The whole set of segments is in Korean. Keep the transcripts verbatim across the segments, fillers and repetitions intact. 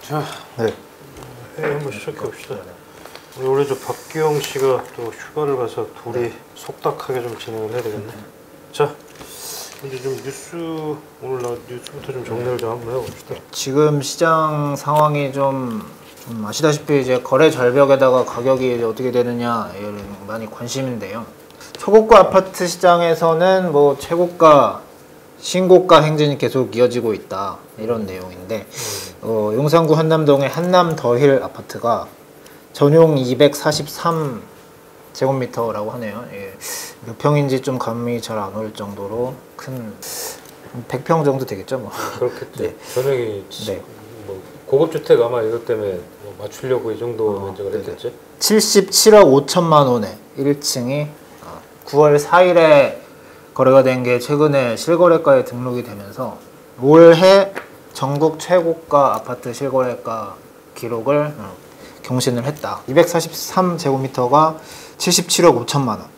자, 네. 회의 한번 시작해 봅시다. 우리 원래 저 박기영 씨가 또 휴가를 가서 둘이 네. 속닥하게 좀 진행을 해야 되겠네. 자, 이제 좀 뉴스 오늘 나 뉴스부터 좀 정리를 좀 한번 해봅시다. 지금 시장 상황이 좀, 좀 아시다시피 이제 거래 절벽에다가 가격이 어떻게 되느냐 많이 관심인데요. 초고가 아파트 시장에서는 뭐 최고가 신고가 행진이 계속 이어지고 있다 이런 내용인데 어, 용산구 한남동의 한남 더힐 아파트가 전용 이백사십삼 제곱미터라고 하네요. 예. 몇 평인지 좀 감이 잘 안 올 정도로 큰 백 평 정도 되겠죠 뭐. 그렇겠죠. 네. 전용이 네. 뭐 고급 주택 아마 이것 때문에 뭐 맞추려고 이 정도 어, 면적을 네네. 했겠지. 칠십칠억 오천만 원에 일 층이 구월 사일에 거래가 된 게 최근에 실거래가에 등록이 되면서 올해 전국 최고가 아파트 실거래가 기록을 경신을 했다. 이백사십삼 제곱미터가 칠십칠억 오천만 원.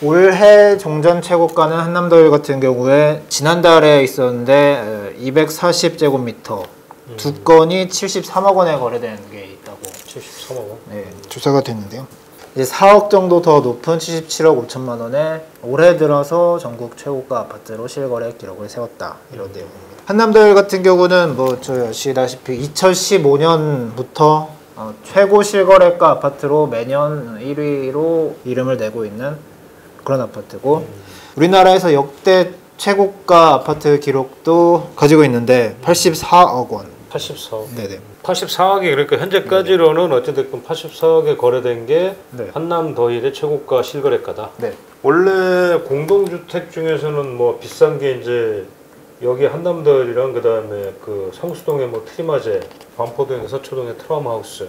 올해 종전 최고가는 한남더힐 같은 경우에 지난달에 있었는데 이백사십 제곱미터 음. 두 건이 칠십삼억 원에 거래된 게 있다고. 칠십삼억 원? 네, 조사가 됐는데요. 이제 사억 정도 더 높은 칠십칠억 오천만 원에 올해 들어서 전국 최고가 아파트로 실거래 기록을 세웠다 이런 음. 내용입니다. 한남더힐 같은 경우는 뭐 저 아시다시피 이천십오 년부터 어, 최고 실거래가 아파트로 매년 일 위로 이름을 내고 있는 그런 아파트고 음. 우리나라에서 역대 최고가 아파트 기록도 가지고 있는데 팔십사억 원. 팔십사억. 네네. 팔십사억이 그러니까 현재까지로는 어쨌든 팔십사억에 거래된 게 네. 한남더힐의 최고가 실거래가다. 네. 원래 공동주택 중에서는 뭐 비싼 게 이제 여기 한남더힐이랑 그 다음에 그 성수동의 뭐 트리마제, 반포동의 서초동의 트라우마하우스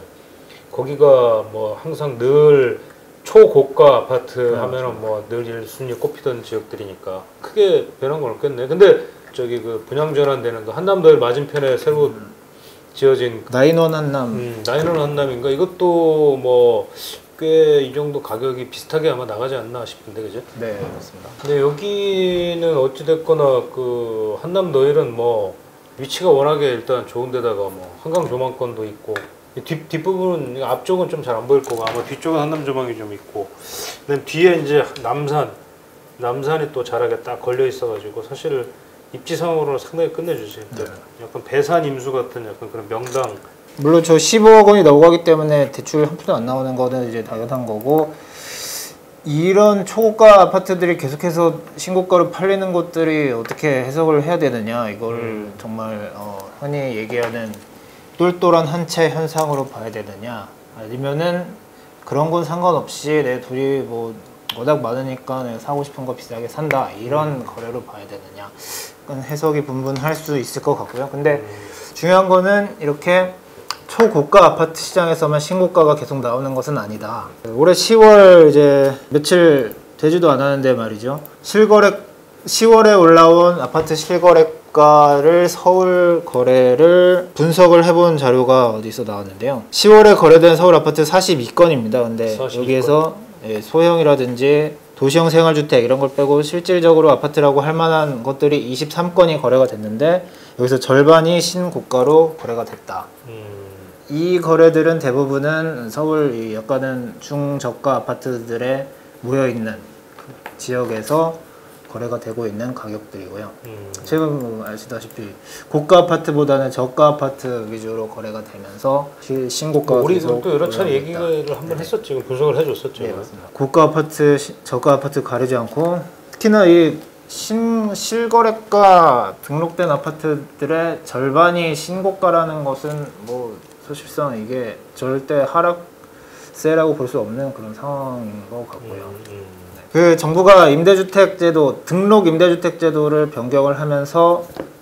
거기가 뭐 항상 늘 초고가 아파트 네, 하면은 뭐 늘 일 순위 꼽히던 지역들이니까 크게 변한 건 없겠네. 근데 저기 그 분양 전환되는 거 한남더힐 맞은편에 새로 음. 지어진 나인원 한남 음, 나인원 한남인가 이것도 뭐 꽤 이 정도 가격이 비슷하게 아마 나가지 않나 싶은데 그죠? 네 맞습니다. 근데 여기는 어찌 됐거나 그 한남더힐은 뭐 위치가 워낙에 일단 좋은데다가 뭐 한강 조망권도 있고 뒷, 뒷부분은 앞쪽은 좀 잘 안 보일 거고 아마 뒤쪽은 한남 조망이 좀 있고 그다음 뒤에 이제 남산 남산이 또 잘하게 딱 걸려 있어 가지고 사실 입지상으로는 상당히 끝내주지. 네. 약간 배산 임수 같은 약간 그런 명당. 물론 저 십오억 원이 넘어가기 때문에 대출 한 푼도 안 나오는 거는 이제 당연한 거고 이런 초고가 아파트들이 계속해서 신고가로 팔리는 것들이 어떻게 해석을 해야 되느냐 이걸 음. 정말 어, 흔히 얘기하는 똘똘한 한 채 현상으로 봐야 되느냐 아니면은 그런 건 상관없이 내 돈이 뭐 워낙 많으니까 내가 사고 싶은 거 비싸게 산다 이런 음. 거래로 봐야 되느냐 그건 해석이 분분할 수 있을 것 같고요. 근데 음. 중요한 거는 이렇게 초고가 아파트 시장에서만 신고가가 계속 나오는 것은 아니다. 올해 시월 이제 며칠 되지도 않았는데 말이죠. 실거래 시월에 올라온 아파트 실거래가를 서울 거래를 분석을 해본 자료가 어디서 나왔는데요. 시월에 거래된 서울 아파트 사십이 건입니다. 근데 사십이 건. 여기에서 소형이라든지 도시형 생활주택 이런 걸 빼고 실질적으로 아파트라고 할 만한 것들이 이십삼 건이 거래가 됐는데 여기서 절반이 신고가로 거래가 됐다. 음. 이 거래들은 대부분은 서울 약간은 중저가 아파트들에 모여있는 지역에서 거래가 되고 있는 가격들이고요. 음. 지금 뭐 아시다시피 고가 아파트보다는 저가 아파트 위주로 거래가 되면서 신고가가 뭐 우리도 또 여러 차례 얘기를 한번 네. 했었지. 분석을 해줬었죠. 네, 맞습니다. 고가 아파트, 저가 아파트 가리지 않고 특히나 이 신, 실거래가 등록된 아파트들의 절반이 신고가라는 것은 뭐 사실상 이게 절대 하락세라고 볼 수 없는 그런 상황인 것 같고요. 음, 음. 그 정부가 임대주택 제도, 등록 임대주택 제도를 변경을 하면서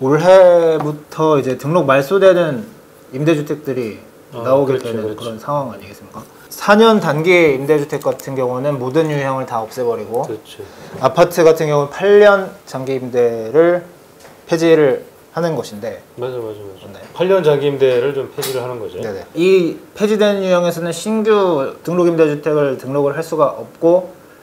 올해부터 이제 등록 말소되는 임대주택들이 아, 나오게 그렇지, 되는 그렇지. 그런 상황 아니겠습니까? 사 년 단기 임대주택 같은 경우는 모든 유형을 다 없애버리고 그렇지. 아파트 같은 경우는 팔 년 장기 임대를 폐지를 하는 것인데 맞아 맞아 맞아. 네. 팔 년 장기 임대를 좀 폐지를 하는 거죠. 네네. 이 폐지된 유형에서는 신규 등록 임대주택을 등록을 할 수가 없고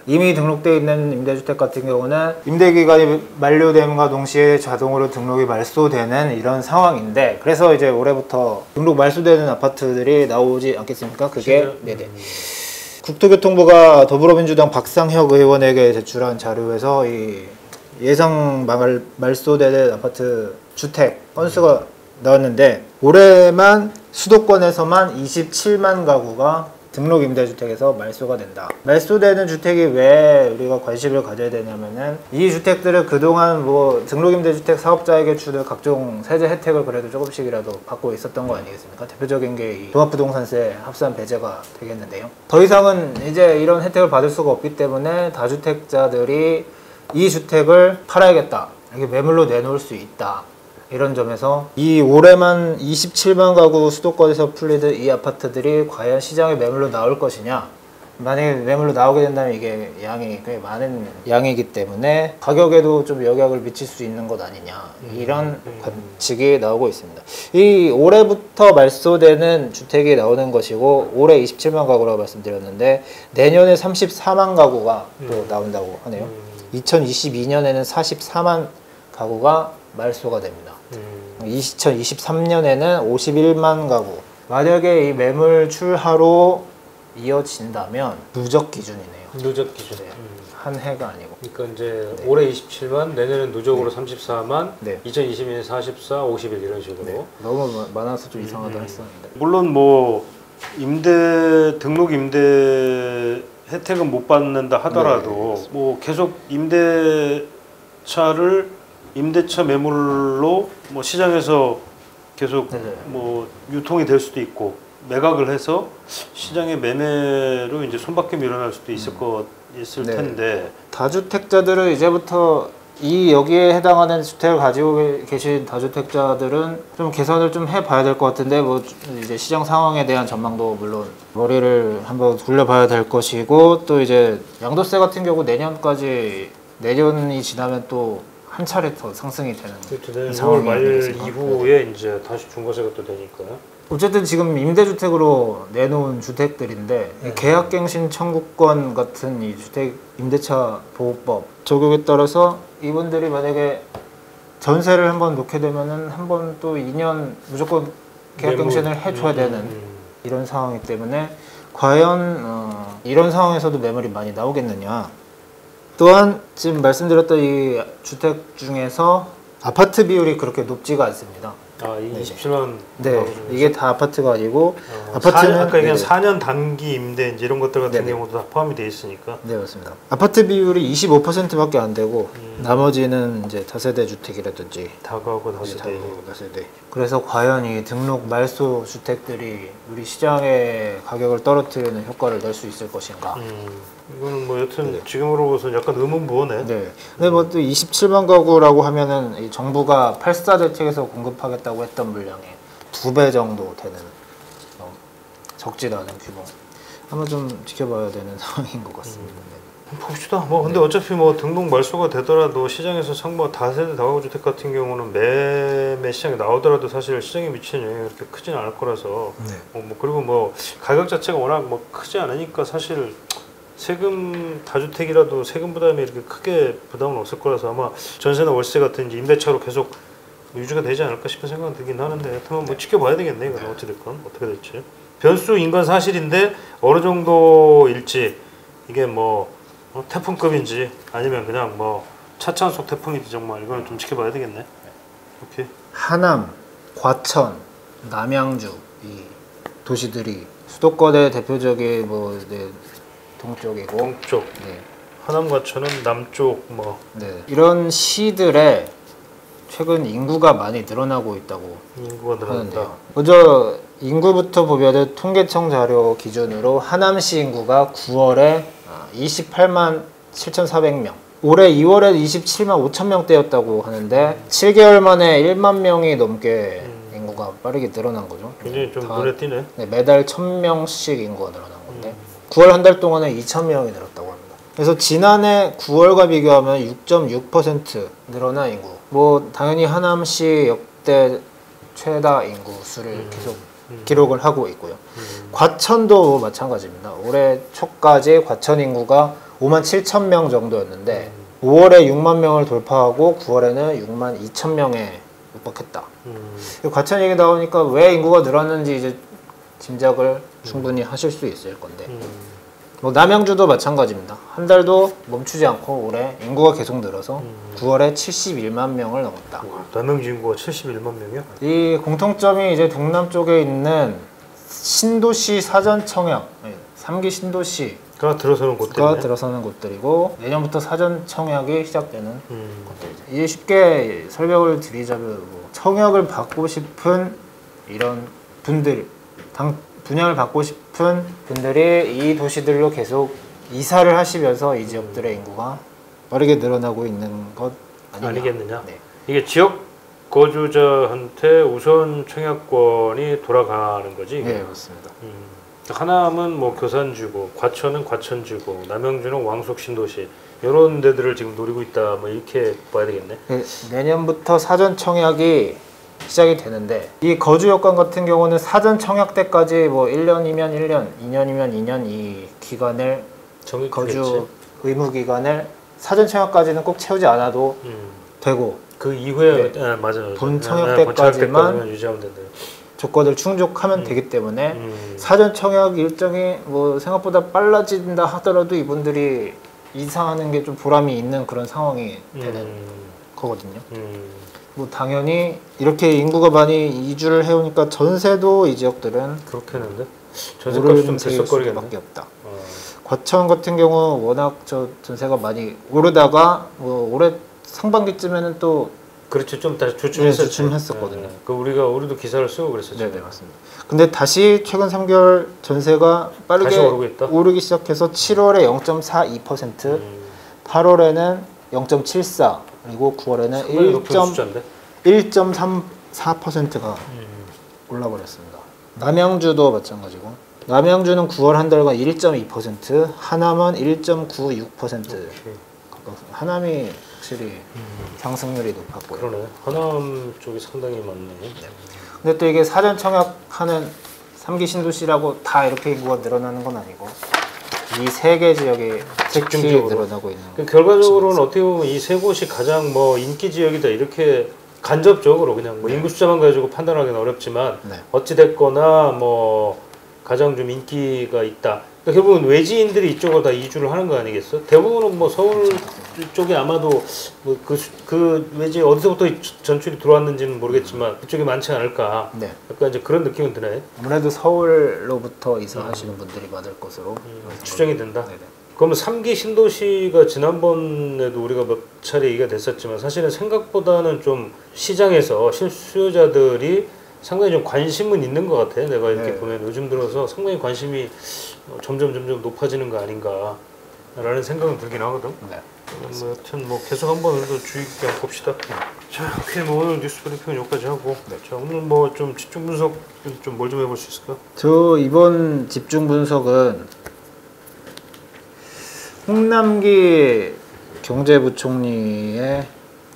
이미 등록되어 있는 임대주택 같은 경우는 임대기간이 만료됨과 동시에 자동으로 등록이 말소되는 이런 상황인데, 그래서 이제 올해부터 등록 말소되는 아파트들이 나오지 않겠습니까? 그게 네네. 국토교통부가 더불어민주당 박상혁 의원에게 제출한 자료에서 이 예상 말, 말소되는 아파트 주택 건수가 나왔는데, 올해만 수도권에서만 이십칠만 가구가 등록 임대주택에서 말소가 된다. 말소되는 주택이 왜 우리가 관심을 가져야 되냐면은, 이 주택들은 그동안 뭐 등록 임대주택 사업자에게 주는 각종 세제 혜택을 그래도 조금씩이라도 받고 있었던 거 아니겠습니까? 대표적인 게 이 종합부동산세 합산 배제가 되겠는데요. 더 이상은 이제 이런 혜택을 받을 수가 없기 때문에 다주택자들이 이 주택을 팔아야겠다, 이게 매물로 내놓을 수 있다, 이런 점에서 이 올해만 이십칠만 가구 수도권에서 풀리던 이 아파트들이 과연 시장에 매물로 나올 것이냐, 만약에 매물로 나오게 된다면 이게 양이 꽤 많은 양이기 때문에 가격에도 좀 영향을 미칠 수 있는 것 아니냐, 이런 관측이 나오고 있습니다. 이 올해부터 말소되는 주택이 나오는 것이고, 올해 이십칠만 가구라고 말씀드렸는데 내년에 삼십사만 가구가 또 나온다고 하네요. 이천이십이 년에는 사십사만 가구가 말소가 됩니다. 음. 이천이십삼 년에는 오십일만 가구. 만약에 이 매물 출하로 이어진다면 누적 기준이네요. 누적 기준. 네. 음. 한 해가 아니고. 그러니까 이제 네. 올해 이십칠만, 내년은 누적으로 네. 삼십사만, 네. 이천이십 년에 사십사, 오십일 이런 식으로. 네. 너무 많아서 좀 이상하다 음. 했었는데. 물론 뭐 임대 등록 임대 혜택은 못 받는다 하더라도 네. 뭐 계속 임대차를 임대차 매물로 뭐 시장에서 계속 네. 뭐 유통이 될 수도 있고, 매각을 해서 시장의 매매로 이제 손밖에 밀어날 수도 있을 음. 것 있을 네. 텐데, 다주택자들은 이제부터 이 여기에 해당하는 주택을 가지고 계신 다주택자들은 좀 개선을 좀 해봐야 될 것 같은데, 뭐 이제 시장 상황에 대한 전망도 물론 머리를 한번 굴려봐야 될 것이고, 또 이제 양도세 같은 경우 내년까지, 내년이 지나면 또 한 차례 더 상승이 되는 유월 말 이후에 이제 다시 중과세가 또 되니까요. 어쨌든 지금 임대주택으로 내놓은 주택들인데 네. 계약갱신 청구권 같은 이 주택 임대차 보호법 적용에 따라서 이분들이 만약에 전세를 한번 놓게 되면은 한번 또 이 년 무조건 계약갱신을 해줘야 음, 되는 음. 이런 상황이기 때문에 과연 어, 이런 상황에서도 매물이 많이 나오겠느냐. 또한 지금 말씀드렸던 이 주택 중에서 아파트 비율이 그렇게 높지가 않습니다. 아, 이 이십칠만. 네, 이게 다 아파트가 아니고 어, 아파트는 아까 얘기한 사 년 단기 임대 이제 이런 것들 같은 네네. 경우도 다 포함이 돼 있으니까. 네, 맞습니다. 아파트 비율이 이십오 퍼센트밖에 안 되고 음. 나머지는 이제 다세대 주택이라든지 다가구 다세대. 네, 다세대. 그래서 과연 이 등록 말소 주택들이 우리 시장의 가격을 떨어뜨리는 효과를 낼 수 있을 것인가? 음. 이거는 뭐 여튼 네. 지금으로서 약간 의문부호네. 네. 근데 뭐 또 이십칠만 가구라고 하면은 이 정부가 팔사 대책에서 공급하겠다고 했던 물량의 두 배 정도 되는 어, 적지도 않은 규모. 한번 좀 지켜봐야 되는 상황인 것 같습니다. 음. 네. 봅시다. 뭐 근데 네. 어차피 뭐 등록 말소가 되더라도 시장에서 상뭐 다세대 다가구 주택 같은 경우는 매매 시장에 나오더라도 사실 시장에 미치는 영향이 그렇게 크지는 않을 거라서. 네. 어, 뭐 그리고 뭐 가격 자체가 워낙 뭐 크지 않으니까 사실. 세금 다주택이라도 세금 부담이 이렇게 크게 부담은 없을 거라서 아마 전세나 월세 같은 이제 임대차로 계속 유지가 되지 않을까 싶은 생각은 들긴 하는데, 하여튼 뭐 지켜봐야 되겠네. 이건 어찌 됐건 어떻게 될지. 변수 인간 사실인데 어느 정도일지, 이게 뭐 어, 태풍급인지 아니면 그냥 뭐 차차 속 태풍인지 정말 이거는 좀 지켜봐야 되겠네. 오케이. 하남, 과천, 남양주 이 도시들이 수도권의 대표적인 뭐 네, 동쪽이고 동쪽. 네. 하남 과천은 남쪽 뭐. 네. 이런 시들에 최근 인구가 많이 늘어나고 있다고 인구가 늘어난다. 먼저 인구부터 보면은 통계청 자료 기준으로 하남시 인구가 구월에 이십팔만 칠천사백 명, 올해 이월에 이십칠만 오천 명대였다고 하는데 음. 칠 개월 만에 일만 명이 넘게 음. 인구가 빠르게 늘어난 거죠. 굉장히 좀 눈에 띄네. 네, 매달 천 명씩 인구가 늘어난 건데 음. 구월 한 달 동안에 이천 명이 늘었다고 합니다. 그래서 지난해 구월과 비교하면 육 점 육 퍼센트 늘어난 인구. 뭐 당연히 하남시 역대 최다 인구 수를 음. 계속 음. 기록을 하고 있고요. 음. 과천도 마찬가지입니다. 올해 초까지 과천 인구가 오만 칠천 명 정도였는데 음. 오월에 육만 명을 돌파하고 구월에는 육만 이천 명에 육박했다. 음. 과천 얘기 나오니까 왜 인구가 늘었는지 이제 짐작을 충분히 하실 수 있을 건데 음. 뭐 남양주도 마찬가지입니다. 한 달도 멈추지 않고 올해 인구가 계속 늘어서 음. 구월에 칠십일만 명을 넘었다. 와, 남양주 인구가 칠십일만 명이야? 이 공통점이 이제 동남 쪽에 있는 신도시 사전 청약, 삼 기 신도시가 들어서는 곳들이네. 들어서는 곳들이고 내년부터 사전 청약이 시작되는 음. 곳들이죠. 이제 쉽게 설명을 드리자면 뭐 청약을 받고 싶은 이런 분들, 당, 분양을 받고 싶은 분들이 이 도시들로 계속 이사를 하시면서 이 지역들의 인구가 빠르게 늘어나고 있는 것 아니냐. 아니겠느냐. 네. 이게 지역 거주자한테 우선 청약권이 돌아가는 거지. 이게? 네, 맞습니다. 음. 하남은 뭐 교산주고, 과천은 과천주고, 남양주는 왕속 신도시 이런 데들을 지금 노리고 있다. 뭐 이렇게 봐야 되겠네. 네, 내년부터 사전 청약이 시작이 되는데 이 거주 여건 같은 경우는 사전 청약 때까지 뭐 일 년이면 일 년, 이 년이면 이 년 이 기간을 거주 되겠지. 의무 기간을 사전 청약까지는 꼭 채우지 않아도 음. 되고 그 이후에 네. 아, 맞아, 맞아. 본 청약 때까지만 유지하면 된다. 조건을 충족하면 음. 되기 때문에 음. 사전 청약 일정이 뭐 생각보다 빨라진다 하더라도 이분들이 이사하는 게 좀 보람이 있는 그런 상황이 되는 음. 거거든요. 음. 뭐 당연히 이렇게 인구가 많이 이주를 해오니까 전세도 이 지역들은 그렇겠는데 전세값이 좀 들썩거리겠네. 밖에 없다. 어. 과천 같은 경우 워낙 저 전세가 많이 오르다가 뭐 올해 상반기쯤에는 또 그렇죠. 좀 다시 주춤했었죠. 네, 주춤했었거든요. 네, 네. 그 우리가 우리도 기사를 쓰고 그랬었죠. 네, 네, 맞습니다. 근데 다시 최근 삼 개월 전세가 빠르게 다시 오르고 있다? 오르기 시작해서 칠월에 영 점 사이 퍼센트, 음. 팔월에는 영 점 칠사, 그리고 구월에는 일 점 삼사 퍼센트가 음. 올라버렸습니다. 남양주도 마찬가지고 남양주는 구월 한 달간 일 점 이 퍼센트, 하남은 일 점 구육 퍼센트 가까웠습니다. 하남이 확실히 음. 상승률이 높았고요. 그러네. 하남 쪽이 상당히 많네. 네. 근데 또 이게 사전 청약하는 삼 기 신도시라고 다 이렇게 인구가 늘어나는 건 아니고 이 세 개 지역이 특히 늘어나고 있는 그 결과적으로는 어떻게 보면 이 세 곳이 가장 뭐 인기 지역이다 이렇게 간접적으로 그냥 뭐 네. 인구 숫자만 가지고 판단하기는 어렵지만 네. 어찌 됐거나 뭐 가장 좀 인기가 있다. 그러니까 결국은 외지인들이 이쪽으로 다 이주를 하는 거 아니겠어? 대부분은 뭐 서울 쪽에 아마도 뭐 그 그 외지 어디서부터 전출이 들어왔는지는 모르겠지만 그쪽이 많지 않을까. 네. 약간 이제 그런 느낌은 드네. 아무래도 서울로부터 이사하시는 음. 분들이 많을 것으로 음, 추정이 된다. 네네. 그러면 삼 기 신도시가 지난번에도 우리가 몇 차례 얘기가 됐었지만 사실은 생각보다는 좀 시장에서 실수요자들이 상당히 좀 관심은 있는 것 같아. 내가 이렇게 네. 보면 요즘 들어서 상당히 관심이 점점 점점 높아지는 거 아닌가라는 생각은 들긴 하거든. 네. 뭐 여튼 뭐 계속 한번 더 주의 깊게 한번 봅시다. 네. 자, 오케이. 뭐 오늘 뉴스 브리핑은 여기까지 하고. 네. 자, 오늘 뭐 좀 집중 분석 좀 뭘 좀 해볼 수 있을까? 저 이번 집중 분석은 홍남기 경제부총리의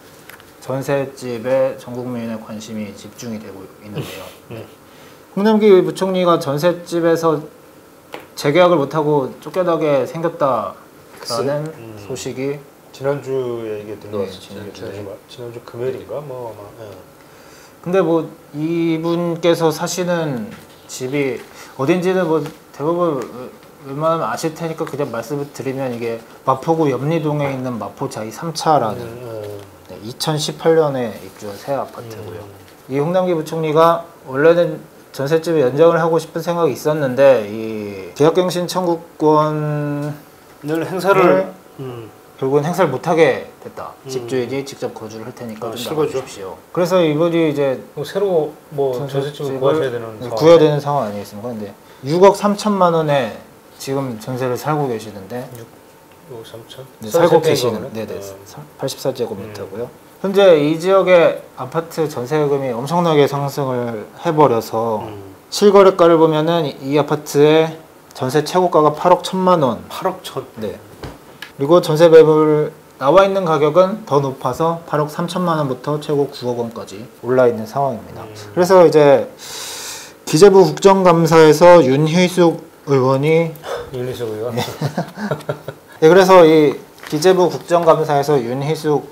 전셋집에 전 국민의 관심이 집중이 되고 있는데요. 음. 홍남기 부총리가 전셋집에서 재계약을 못하고 쫓겨나게 생겼다라는 음. 소식이 지난주에 이게 들려왔었죠. 네, 지난주, 지난주 금요일인가 뭐 아마. 예. 근데 뭐 이분께서 사시는 집이 어딘지는 뭐 대부분 웬만하면 아실 테니까 그냥 말씀을 드리면 이게 마포구 염리동에 있는 마포자이 삼 차라는 음, 음. 네, 이천십팔 년에 입주한 새 아파트고요. 음. 이 홍남기 부총리가 원래는 전셋집에 연장을 하고 싶은 생각이 있었는데 이 계약갱신 청구권을 행사를 음. 결국은 행사를 못하게 됐다. 음. 집주인이 직접 거주를 할 테니까 아, 좀 나가주십시오. 그래서 이분이 이제 새로 뭐 전셋집을 구하셔야 되는 상황 구해야 되는 상황 아니겠습니까? 근데 육억 삼천만 원에 지금 전세를 살고 계시는데 육억 삼천? 네, 살고 계시는 네네 어. 팔십사 제곱미터고요. 음. 현재 이 지역의 아파트 전세금이 엄청나게 상승을 해버려서 음. 실거래가를 보면은 이 아파트의 전세 최고가가 팔억 천만 원. 팔억 천. 네. 그리고 전세 매물 나와 있는 가격은 더 높아서 팔억 삼천만 원부터 최고 구억 원까지 올라 있는 상황입니다. 음. 그래서 이제 기재부 국정감사에서 윤희숙 의원이 윤희숙 의원 네, 그래서 이 기재부 국정감사에서 윤희숙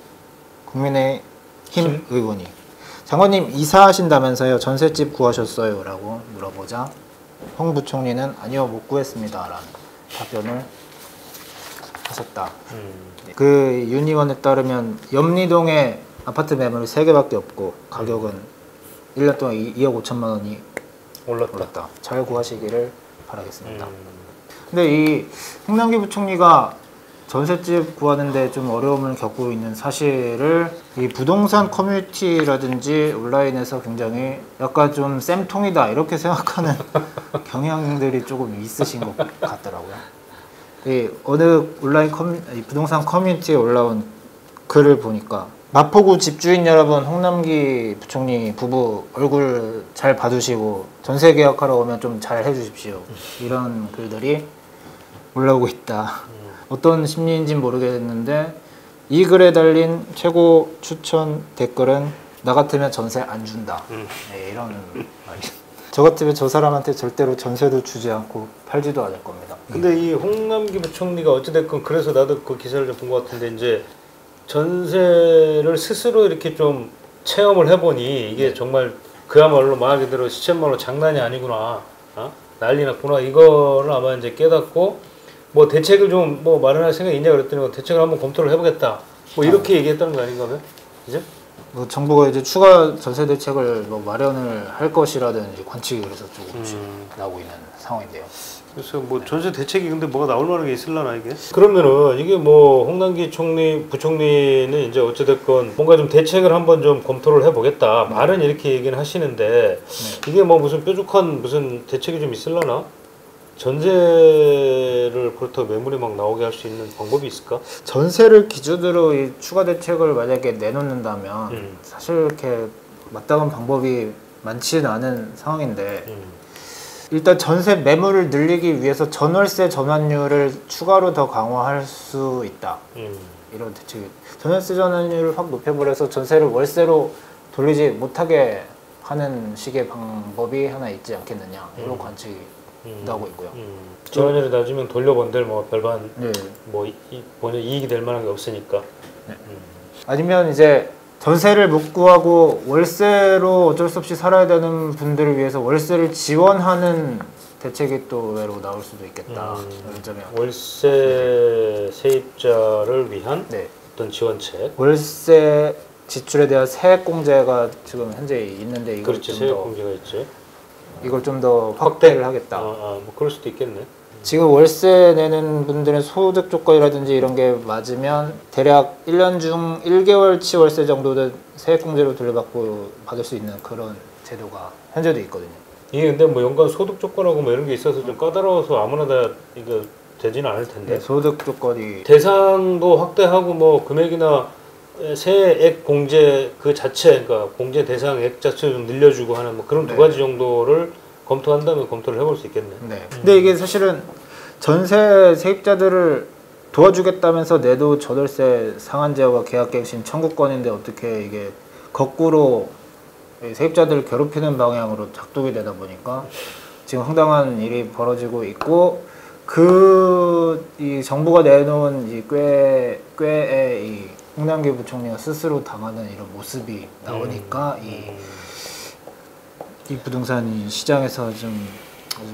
국민의힘 의원이 장관님 이사하신다면서요 전셋집 구하셨어요? 라고 물어보자 홍 부총리는 아니요 못 구했습니다 라는 답변을 하셨다. 음. 그 윤 의원에 따르면 염리동에 아파트 매물이 세 개밖에 없고 가격은 일 년 동안 이억 오천만 원이 올랐다. 올랐다. 잘 구하시기를 바라겠습니다. 음. 근데 이 홍남기 부총리가 전셋집 구하는데 좀 어려움을 겪고 있는 사실을 이 부동산 커뮤니티라든지 온라인에서 굉장히 약간 좀 쌤통이다 이렇게 생각하는 경향들이 조금 있으신 것 같더라고요. 이 어느 온라인 커뮤, 이 부동산 커뮤니티에 올라온 글을 보니까 마포구 집주인 여러분 홍남기 부총리 부부 얼굴 잘 봐주시고 전세 계약하러 오면 좀 잘 해주십시오. 이런 글들이 올라오고 있다. 어떤 심리인지는 모르겠는데 이 글에 달린 최고 추천 댓글은 나 같으면 전세 안 준다. 음. 네, 이런 말이. 저 같으면 저 사람한테 절대로 전세도 주지 않고 팔지도 않을 겁니다. 근데 이 홍남기 부총리가 어찌됐건 그래서 나도 그 기사를 좀 본 것 같은데 이제 전세를 스스로 이렇게 좀 체험을 해보니 이게 네. 정말 그야말로 말 그대로 시쳇말로 장난이 아니구나. 어? 난리 났구나. 이거를 아마 이제 깨닫고 뭐 대책을 좀 뭐 마련할 생각이 있냐 그랬더니 뭐 대책을 한번 검토를 해보겠다. 뭐 이렇게 아. 얘기했다는 거 아닌가 봐요. 이제? 뭐 정부가 이제 추가 전세 대책을 뭐 마련을 할 것이라는 이제 관측이 그래서 조금씩 음. 나오고 있는 상황인데요. 그래서 뭐 전세 대책이 근데 뭐가 나올 만한 게 있을라나 이게? 그러면은 이게 뭐 홍남기 총리 부총리는 이제 어찌됐건 뭔가 좀 대책을 한번 좀 검토를 해보겠다. 네. 말은 이렇게 얘기는 하시는데 네. 이게 뭐 무슨 뾰족한 무슨 대책이 좀 있을라나? 전세를 그렇다고 매물이 막 나오게 할 수 있는 방법이 있을까? 전세를 기준으로 이 추가 대책을 만약에 내놓는다면 음. 사실 이렇게 마땅한 방법이 많지는 않은 상황인데 음. 일단 전세 매물을 늘리기 위해서 전월세 전환율을 추가로 더 강화할 수 있다. 음. 이런 대책이 전월세 전환율을 확 높여버려서 전세를 월세로 돌리지 못하게 하는 식의 방법이 하나 있지 않겠느냐 이런 음. 관측이 음. 나오고 있고요. 음. 전환율이 낮으면 돌려본들 뭐 별반 네. 뭐 이, 본인 이익이 될 만한 게 없으니까. 네. 음. 아니면 이제 전세를 못 구하고 월세로 어쩔 수 없이 살아야 되는 분들을 위해서 월세를 지원하는 대책이 또 의외로 나올 수도 있겠다. 음. 요즘에 월세 세입자를 위한 네. 어떤 지원책. 월세 지출에 대한 세액 공제가 지금 현재 있는데 이걸 그렇지, 좀 세액 더 공제가 있지. 이걸 좀 더 확대를 하겠다. 아, 아, 뭐 그럴 수도 있겠네. 지금 월세 내는 분들의 소득 조건이라든지 이런 게 맞으면 대략 일 년 중 일 개월치 월세 정도는 세액공제로 돌려받고 받을 수 있는 그런 제도가 현재도 있거든요. 이게 근데 뭐 연간 소득 조건하고 뭐 이런 게 있어서 좀 까다로워서 아무나 다 이거 되지는 않을 텐데. 네, 소득 조건이 대상도 확대하고 뭐 금액이나 세액 공제 그 자체, 그러니까 공제 대상액 자체 좀 늘려주고 하는 뭐 그런 두 네. 가지 정도를 검토한다면 검토를 해볼 수 있겠네. 네. 근데 이게 사실은 전세 세입자들을 도와주겠다면서 내도 저월세 상한 제어가 계약갱신 청구권인데 어떻게 이게 거꾸로 세입자들을 괴롭히는 방향으로 작동이 되다 보니까 지금 황당한 일이 벌어지고 있고 그 이 정부가 내놓은 이 꽤 꽤의 이 홍남기 부총리가 스스로 당하는 이런 모습이 나오니까 음. 이, 이 부동산 시장에서 좀 아주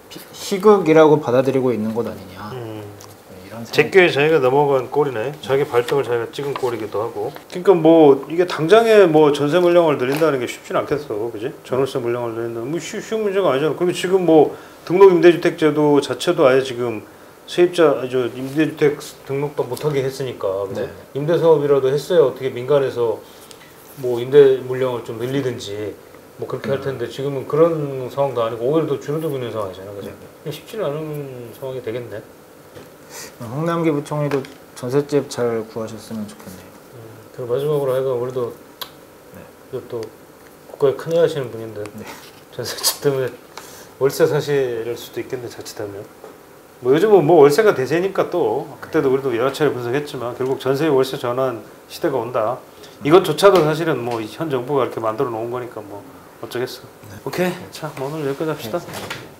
희극이라고 받아들이고 있는 것 아니냐. 음. 이런 생각이 제껴에 자기가 넘어간 꼴이네. 자기 발등을 자기가 찍은 꼴이기도 하고. 그러니까 뭐 이게 당장에 뭐 전세 물량을 늘린다는 게 쉽지는 않겠어, 그지? 전월세 물량을 늘린다는 뭐 쉬, 쉬운 문제가 아니잖아. 그리고 지금 뭐 등록 임대주택제도 자체도 아예 지금 세입자 저 임대주택 등록도 못하게 했으니까, 그지? 네. 임대사업이라도 했어야 어떻게 민간에서 뭐 임대 물량을 좀 늘리든지 뭐 그렇게 할 텐데 지금은 그런 상황도 아니고 오히려 더 줄어들고 있는 상황이잖아, 그지? 쉽지는 않은 상황이 되겠네. 홍남기 부총리도 전셋집 잘 구하셨으면 좋겠네요. 음, 그리고 마지막으로 하여간 우리도 네. 또 국가에 큰 일 하시는 분인데 네. 전세집 때문에 월세 사실 수도 있겠네 자칫하면. 뭐 요즘은 뭐 월세가 대세니까 또 그때도 우리도 여러 차례 분석했지만 결국 전세 월세 전환 시대가 온다. 이것조차도 사실은 뭐 현 정부가 이렇게 만들어 놓은 거니까 뭐 어쩌겠어. 네. 오케이. 자, 오늘 여기까지 합시다. 네.